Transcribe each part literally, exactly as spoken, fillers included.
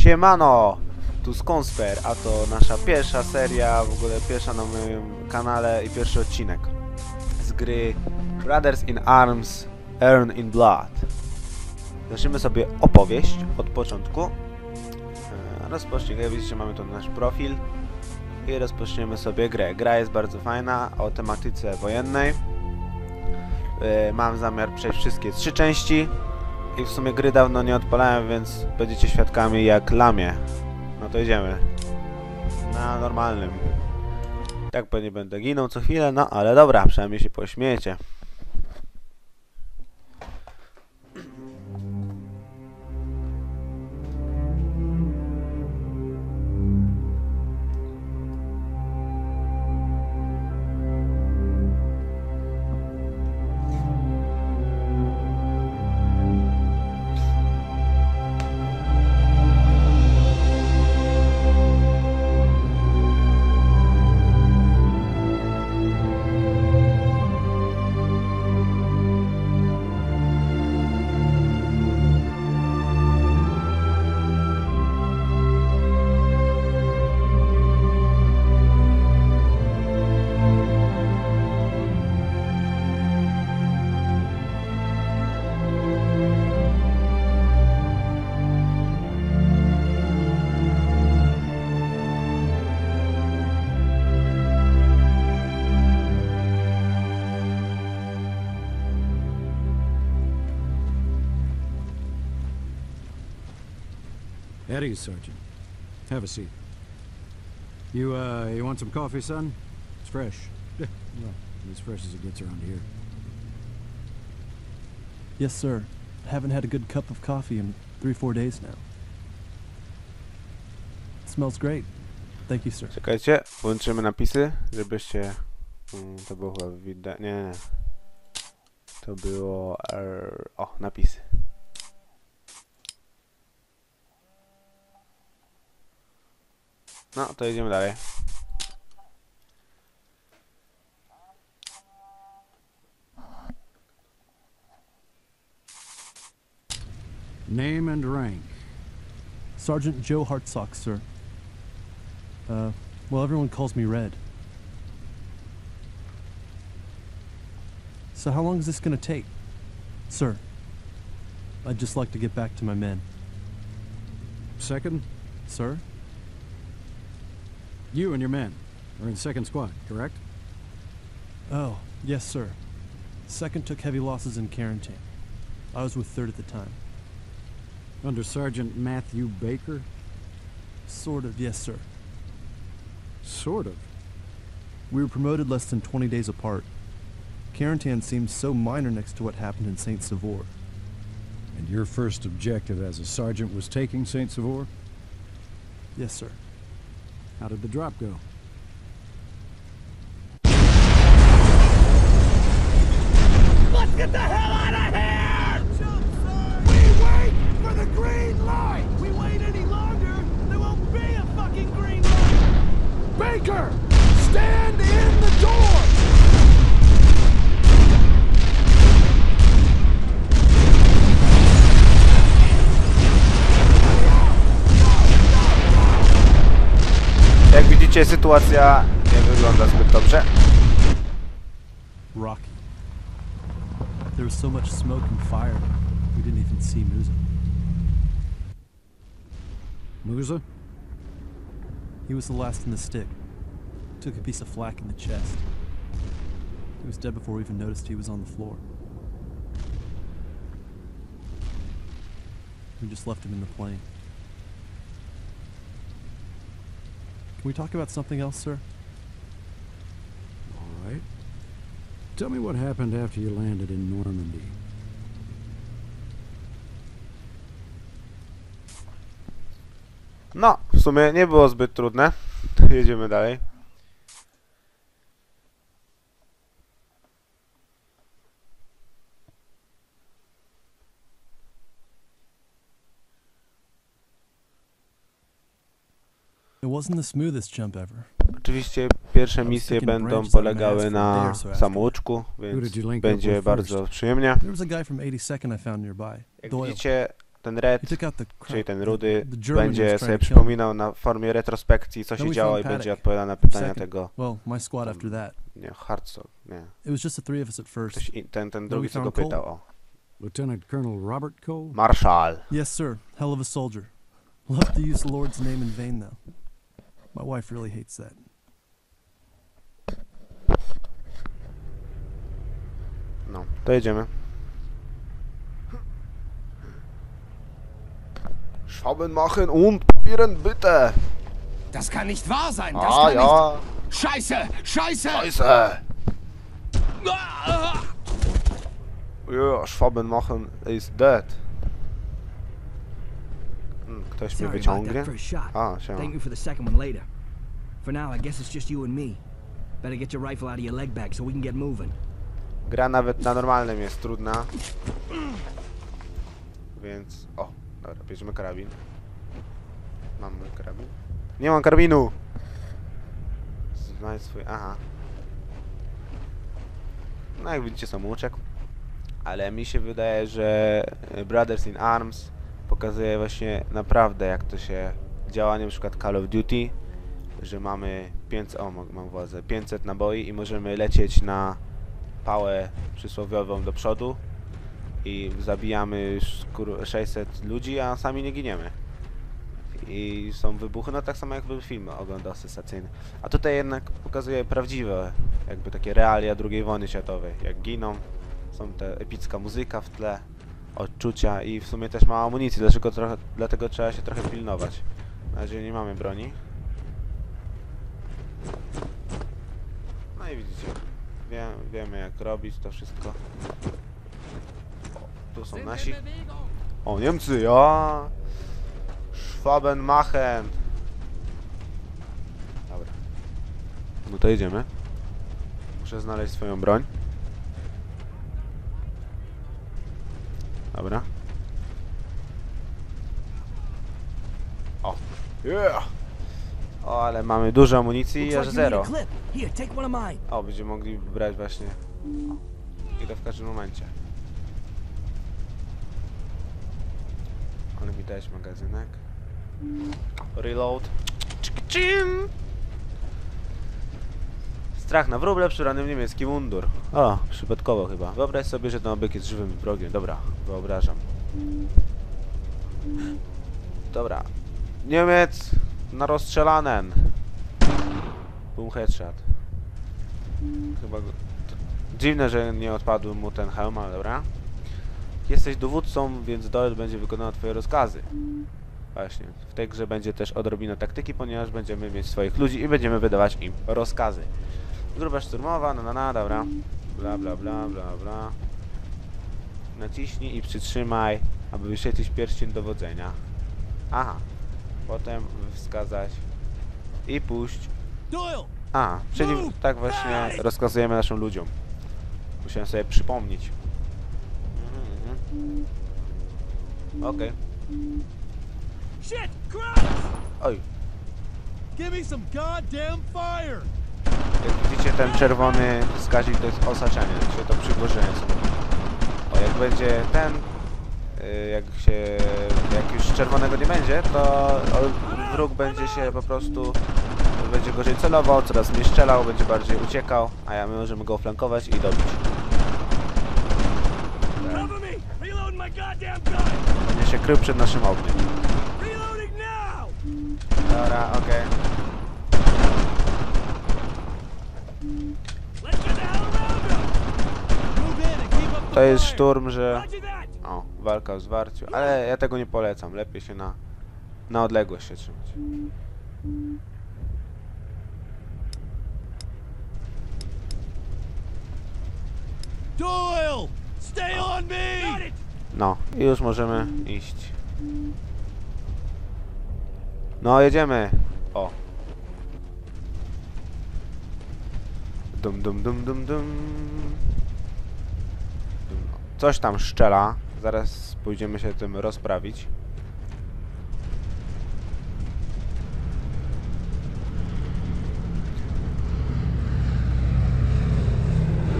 Siemano! Tu Skonsper, a to nasza pierwsza seria, w ogóle pierwsza na moim kanale i pierwszy odcinek z gry Brothers in Arms Earn in Blood. Zaczniemy sobie opowieść od początku. Rozpoczniemy, jak widzicie, mamy tu nasz profil i rozpoczniemy sobie grę. Gra jest bardzo fajna, o tematyce wojennej. Mam zamiar przejść wszystkie trzy części. I w sumie gry dawno nie odpalałem, więc będziecie świadkami jak lamię. No to idziemy. Na normalnym. Tak pewnie będę ginął co chwilę, no ale dobra, przynajmniej się pośmiejecie. Eddie, Sergeant. Have a seat. You, uh, you want some coffee, son? It's fresh. Yeah, well, as fresh as it gets around here. Yes, sir. I haven't had a good cup of coffee in three, four days now. It smells great. Thank you, sir. Czekajcie, włączymy napisy, żebyście... Hmm, to było chyba widać... Nie, nie. To było... Er... O, napisy. No, to jedziemy dalej. Name and rank. Sergeant Joe Hartsock, sir. Uh, well, everyone calls me Red. So how long is this gonna take? Sir, I'd just like to get back to my men. Second? Sir? You and your men are in second squad, correct? Oh, yes, sir. Second took heavy losses in quarantine. I was with third at the time. Under Sergeant Matthew Baker? Sort of, yes, sir. Sort of. We were promoted less than twenty days apart. Quarantine seemed so minor next to what happened in Saint Savor. And your first objective as a sergeant was taking Saint Savor? Yes, sir. How did the drop go? Let's get the hell out of here! We wait for the green light! We wait any longer, there won't be a fucking green light! Baker! Stand in the door! Jak widzicie, sytuacja nie wygląda zbyt dobrze. Rocky. There was so much smoke and fire, we didn't even see Musa. Musa? He was the last in the stick. Took a piece of flak in the chest. He was dead before we even noticed he was on the floor. We just left him in the plane. Can we talk about something else, sir? All right. Tell me what happened after you landed in Normandy. No, w sumie nie było zbyt trudne. Jedziemy dalej. It wasn't the smoothest jump ever. Oczywiście pierwsze misje będą polegały na samouczku, więc będzie bardzo przyjemnie. There was a guy from eighty-second I found nearby. Jak widzicie, ten Red, He took out the czyli crap. ten the- Rudy, the German będzie was sobie trying to kill me. przypominał na formie retrospekcji, co Then się we działo found i będzie Paddock. odpowiadał na pytania Second. tego, Well, my squad after that. nie, Hardstone, nie. It was just the three of us at first. Ktoś, in- ten, ten we drugi, co go found Cole. pytał, o. Lieutenant Colonel Robert Cole? Marszal. Yes, sir. Hell of a soldier. Love to use the Lord's name in vain, though. My wife really hates that. No, to jedziemy. Schwaben machen und Papieren bitte. Das kann nicht wahr sein. Das Ah kann ja, nicht. Scheiße! Scheiße! Scheiße. Ah! Ja, Schwaben machen is dead. Hmm, ktoś mnie Sorry about wyciągnie? that first shot. A, siema. Thank me for the second one later. For now, I guess it's just you and me. Better get your rifle out of your leg bag so we can get moving. Gra nawet na normalnym jest trudna. Więc... O, dobra, bierzemy karabin. Mamy karabin? Nie mam karabinu! Znajdź swój... Aha. No jak widzicie, samouczek. Ale mi się wydaje, że Brothers in Arms pokazuje właśnie naprawdę, jak to się działa, na przykład Call of Duty, że mamy pięćset, o, mam władzę, pięćset naboi i możemy lecieć na pałę przysłowiową do przodu i zabijamy już kur- sześćset ludzi, a sami nie giniemy. I są wybuchy, no tak samo jakby film oglądał sensacyjny. A tutaj jednak pokazuje prawdziwe, jakby takie realia drugiej wojny światowej. Jak giną, są te epicka muzyka w tle, odczucia i w sumie też ma amunicji, dlaczego trochę, dlatego trzeba się trochę pilnować. Na razie nie mamy broni. No i widzicie, wie, wiemy jak robić to wszystko. O, tu są nasi. O, Niemcy, ja! Schwaben machen! Dobra. No to jedziemy. Muszę znaleźć swoją broń. Dobra. O. Yeah! O, ale mamy dużo amunicji i Looks aż like you need zero. a clip. Here, take one of mine. O, będziemy mogli brać właśnie. I to w każdym momencie. Ale mi dałeś magazynek. Reload. Strach na wróble, przyrany w niemiecki mundur. O, przypadkowo chyba. Wyobraź sobie, że ten obiekt jest żywym wrogiem. Dobra, wyobrażam. Dobra. Niemiec na rozstrzelanen. Boom, headshot. Chyba go... Dziwne, że nie odpadł mu ten hełm, ale dobra. Jesteś dowódcą, więc Doyle będzie wykonywał twoje rozkazy. Właśnie, w tej grze będzie też odrobina taktyki, ponieważ będziemy mieć swoich ludzi i będziemy wydawać im rozkazy. Grupa szturmowa, no na na, dobra. Bla bla bla bla bla. Naciśnij i przytrzymaj, aby wyświetlić pierścień dowodzenia. Aha. Potem wskazać i puść. Doyle! A, czyli tak właśnie rozkazujemy naszym ludziom. Musiałem sobie przypomnieć. Mhm, mhm. Okej. Shit! Crowds! Oj. Give me some goddamn fire! Jak widzicie, ten czerwony wskaźnik to jest osaczenie, czyli to przybliżenie sobie. O, jak będzie ten, y, jak się, jak już czerwonego nie będzie, to o, wróg będzie się po prostu, będzie gorzej celował, coraz mniej strzelał, będzie bardziej uciekał, a ja my możemy go flankować i dobić. Cover me! Reloading my goddamn gun! Będzie się krył przed naszym ogniem. Reloading now! Dobra, okej. Let's get the hell around them! Move in and keep up the To jest fire. szturm, że... Roger that! O, walka w zwarciu, ale ja tego nie polecam, lepiej się na, na odległość się trzymać. Doyle! Stay on me! Got it! No, i już możemy iść. No, jedziemy! O! Dum dum dum dum dum. Dum. Coś tam szczela. Zaraz pójdziemy się tym rozprawić.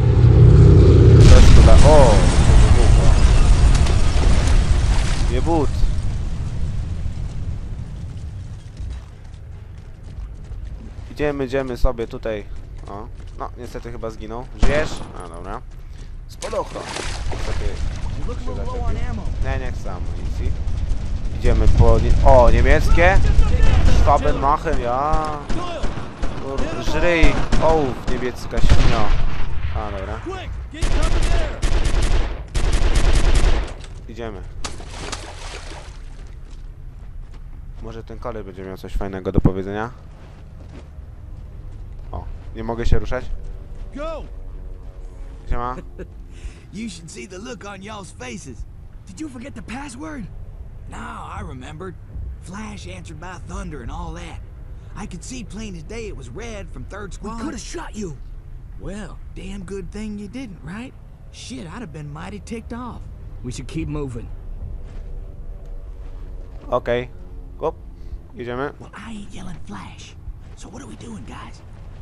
Coś tu da... O! Nie but! Idziemy, idziemy sobie tutaj. O, no niestety chyba zginął. Żyjesz? A dobra. Spadochron. Niestety You look a się little low on zaczepił. ammo. Nie, nie chcę amunicji. Idziemy po... Nie o, niemieckie? Schwabenmachen, ja. Kur- Żryj. Ołów, niemiecka świnio. A, dobra. Quick, get cover there. Idziemy. Może ten koleś będzie miał coś fajnego do powiedzenia. O, nie mogę się ruszać? Go. Siema. You should see the look on y'all's faces. Did you forget the password? No, I remembered. Flash answered by thunder and all that. I could see plain as day it was red from third We squad. could have shot you. Well, damn good thing you didn't, right? Shit, I'd have been mighty ticked off. We should keep moving. Okej. Hop. Jedziemy. Well, I ain't yelling Flash. So what are we doing, guys?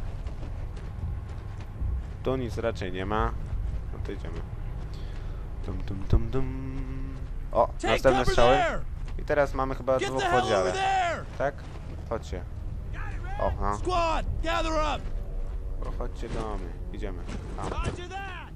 Tu nic raczej nie ma. No to idziemy. Dum, dum, dum, dum. O, Take następne cover strzały. there. I teraz mamy chyba Get dwóch the w hell over oddziale. there. Tak? Chodźcie. O, no. Squad, gather up. O, chodźcie do mnie. Idziemy. Tam. Roger that.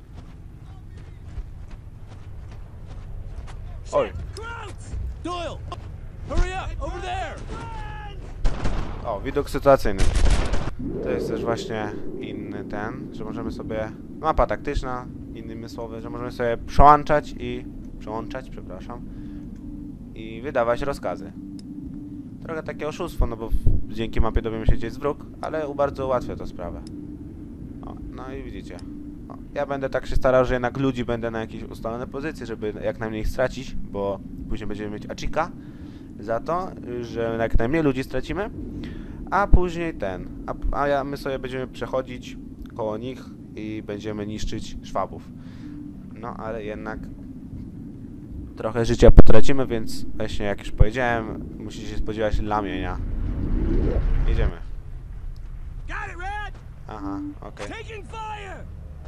Oj. Doyle, hurry up, over there. O, widok sytuacyjny. To jest też właśnie inny ten, że możemy sobie... Mapa taktyczna, innymi słowy, że możemy sobie przełączać i... Przełączać, przepraszam. I wydawać rozkazy. Trochę takie oszustwo, no bo dzięki mapie dowiemy się, gdzie jest wróg, ale bardzo ułatwia to sprawę. O, no i widzicie. O, ja będę tak się starał, że jednak ludzi będę na jakieś ustalone pozycje, żeby jak najmniej ich stracić, bo później będziemy mieć achika za to, że jak najmniej ludzi stracimy, a później ten, a, a ja, my sobie będziemy przechodzić koło nich i będziemy niszczyć szwabów. No ale jednak trochę życia potracimy, więc właśnie jak już powiedziałem, musicie się spodziewać lamienia. Jedziemy. Got it, Red. Aha, okej. Taking fire.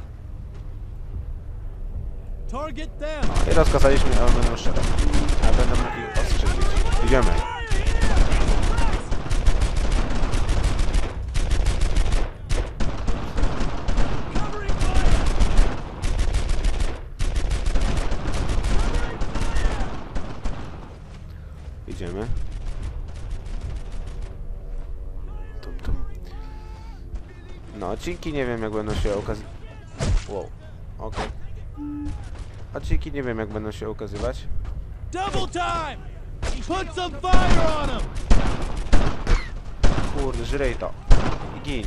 Target them. I rozkazaliśmy, a będą strzelać. A będą mogli ostrzelić. Idziemy. Covering fire. Idziemy. Tum, tum. No, odcinki nie wiem jak będą się ukazywać. Wow, okej. Odcinki nie wiem jak będą się ukazywać. Double time. Put some fire on them. Kurde, żryj to. I gin.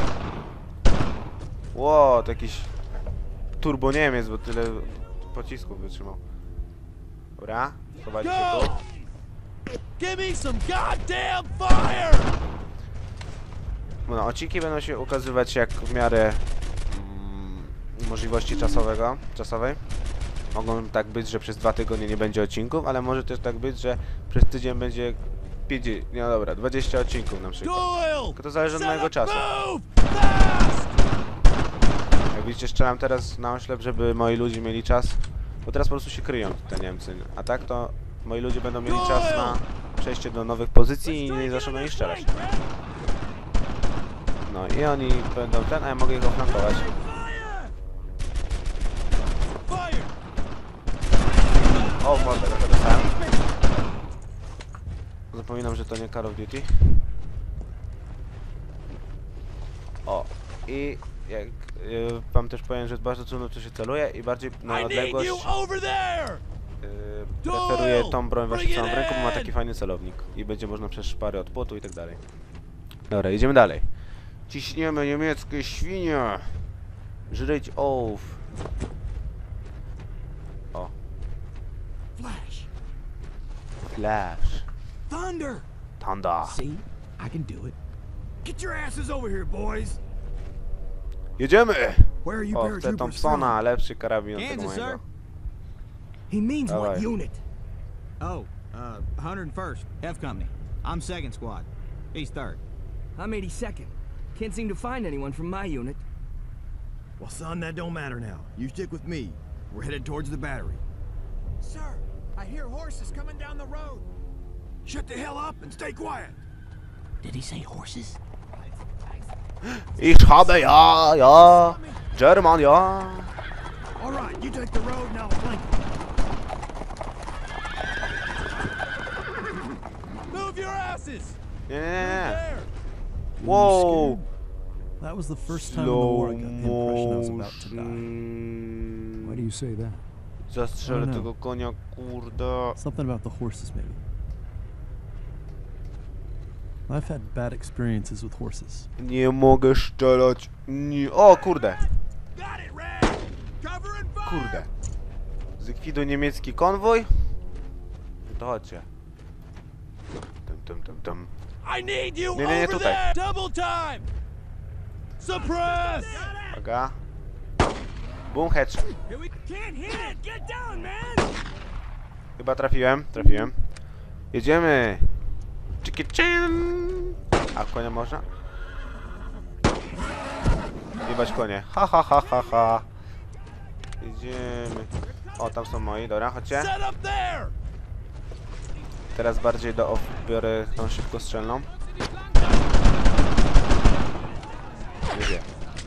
Ło, to jakiś turbo Niemiec, bo tyle pocisków wytrzymał. Dobra, schowali się tu. Go. Give me some goddamn fire. No, odcinki będą się ukazywać jak w miarę mm, możliwości czasowego, czasowej. Mogą tak być, że przez dwa tygodnie nie będzie odcinków, ale może też tak być, że przez tydzień będzie pięćdziesiąt, nie no dobra, dwadzieścia odcinków na przykład. Doyle. Tylko to zależy od set mojego up, czasu. Move fast. Jak widzicie, strzelam teraz na oślep, żeby moi ludzie mieli czas, bo teraz po prostu się kryją te Niemcy, a tak to moi ludzie będą mieli czas na przejście do nowych pozycji i nie zaczną do nich strzelać. No i oni będą ten, a ja mogę ich oflankować. Fire. O, mordę, trochę dostałem. Zapominam, że to nie Call of Duty. O, i jak y, wam też powiem, że bardzo trudno tu się celuje i bardziej na I need odległość you over there. y, preferuję tą broń właśnie całą w ręku, bo ma taki fajny celownik i będzie można przez szpary od płotu i tak dalej. Dobra, idziemy dalej. Ciśniemy niemieckie świnie. Żryć ołów. O, Flash. flash. Thunder. Thunder. See? I can do it. Get your asses over here, boys. Jedziemy! Where are you O, chcę paratroopers Thompsona, from? lepszy karabin od tego Kansas, mojego. sir. He means what Dawaj. unit? Oh, uh, one hundred first, F Company. I'm second squad. He's third. I'm eighty-second. Can't seem to find anyone from my unit. Well, son, that don't matter now. You stick with me. We're headed towards the battery. Sir, I hear horses coming down the road. Shut the hell up and stay quiet. Did he say horses? Ich habe ja, ja. German, ja. All right, you take the road and I'll flank you. Move your asses! Nie, nie, nie. There! Wow. That was the first time in the war I Slow got the impression I was about to die. Why do motion. you say that? Zastrzelę I don't tego konia, kurde. Something about the horses, maybe. I've had bad experiences with horses. Nie mogę strzelać. Nie. O, kurde. Got it, Red! Cover and fire! Kurde. Zlikwiduj niemiecki konwój. No to chodźcie. Tum, tum, tum, tum. I need you Nie, nie, nie, over tutaj. there! Double time! Suppress! Uwaga. Boom, headshot. Here we can't hit it! Get down, man! Chyba trafiłem, trafiłem. Jedziemy. Chicky chin. A konia można? Jebać konie. Ha, ha, ha, ha, ha. Jedziemy. O, tam są moi, dobra, chodźcie. Set up there! Teraz bardziej do off biorę tą szybkostrzelną. Jedzie.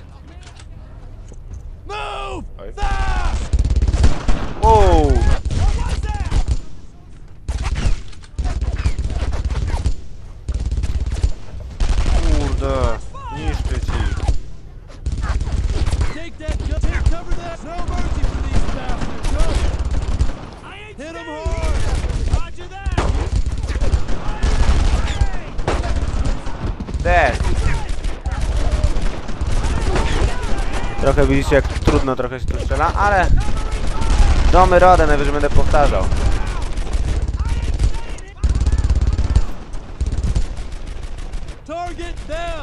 Move! Oj. Fast! Wow! What was that? Kurde, niszczy ci. Take that gun. Take cover that. No mercy for these bastards. Go! Hit them hard! Roger that! Dead. Trochę widzicie, jak trudno trochę się tu strzela, ale damy radę, najwyżej będę powtarzał. Target them!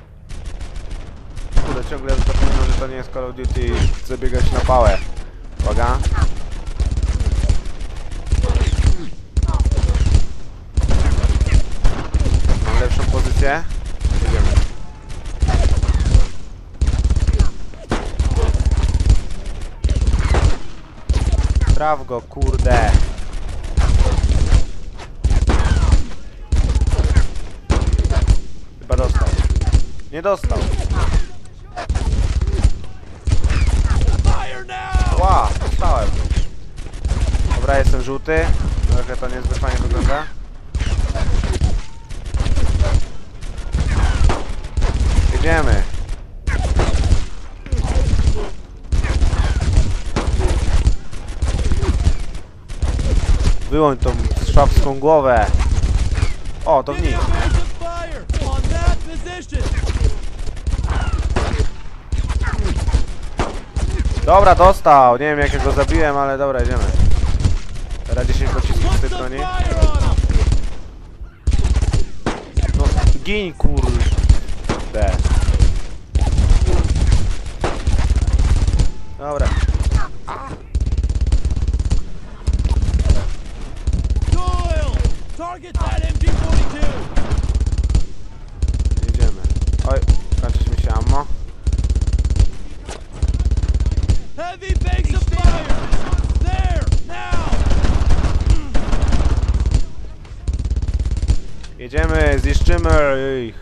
Kurde, ciągle zapominam, że to nie jest Call of Duty i chcę biegać na pałę. Uwaga. Mam lepszą pozycję. Jedziemy. Traf go, kurde. Chyba dostał. Nie dostał. Fire now! Ła, dostałem. Dobra, jestem żółty. Trochę to niezbyt fajnie wygląda. Jedziemy. Wyłącz tą szwabską głowę. O, to w Give nich. me a burst of fire on that position! Dobra, dostał. Nie wiem jak ja go zabiłem, ale dobra, jedziemy. Teraz dziesięć pocisków z tej Put some broni. fire on them! No, gin kurde. Dobra. Doyle! Target that M G forty-two! Jedziemy. Oj, kończy mi się ammo. Heavy banks of fire! There! Now! Jedziemy, zniszczymy ich.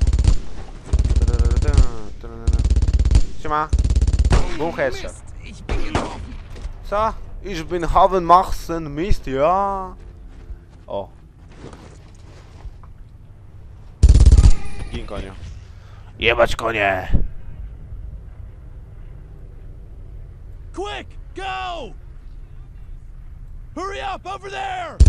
Siema. Boom, headshot. Co? Ich bin haben Machsen Mist, ja. O. Gin koniu. Jebać konie. Quick! Go! Hurry up! Over there!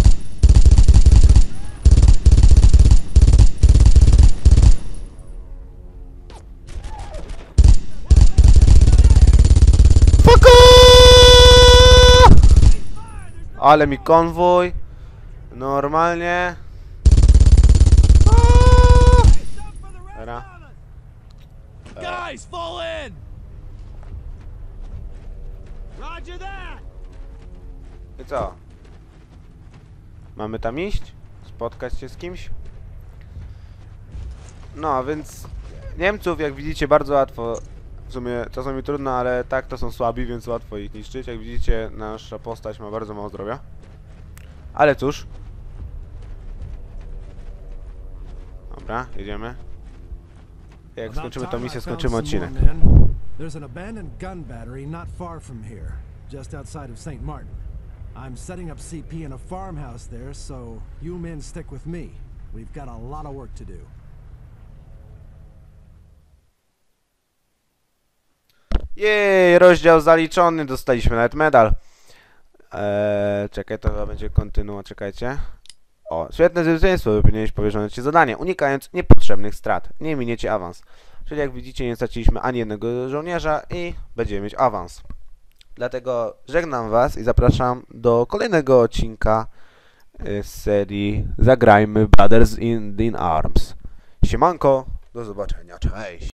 Ale mi konwój. Normalnie. Dobra. Guys, fall in! Roger that! I co? Mamy tam iść? Spotkać się z kimś? No, więc Niemców, jak widzicie, bardzo łatwo. W sumie czasami trudno, ale tak to są słabi, więc łatwo ich niszczyć. Jak widzicie, nasza postać ma bardzo mało zdrowia. Ale cóż. Dobra, jedziemy. Jak About skończymy tą time I misję, found skończymy some more odcinek. men. There's an abandoned gun battery not far from here, just outside of Saint Martin. I'm setting up C P in a farmhouse there, so you men stick with me. We've got a lot of work to do. Jej, rozdział zaliczony, dostaliśmy nawet medal. Eee, czekaj, to chyba będzie kontynuacja, czekajcie. O, świetne zwycięstwo, wypełniłeś powierzone ci zadanie, unikając niepotrzebnych strat. Nie miniecie awans. Czyli jak widzicie, nie straciliśmy ani jednego żołnierza i będziemy mieć awans. Dlatego żegnam was i zapraszam do kolejnego odcinka z serii Zagrajmy Brothers in, in Arms. Siemanko, do zobaczenia, cześć!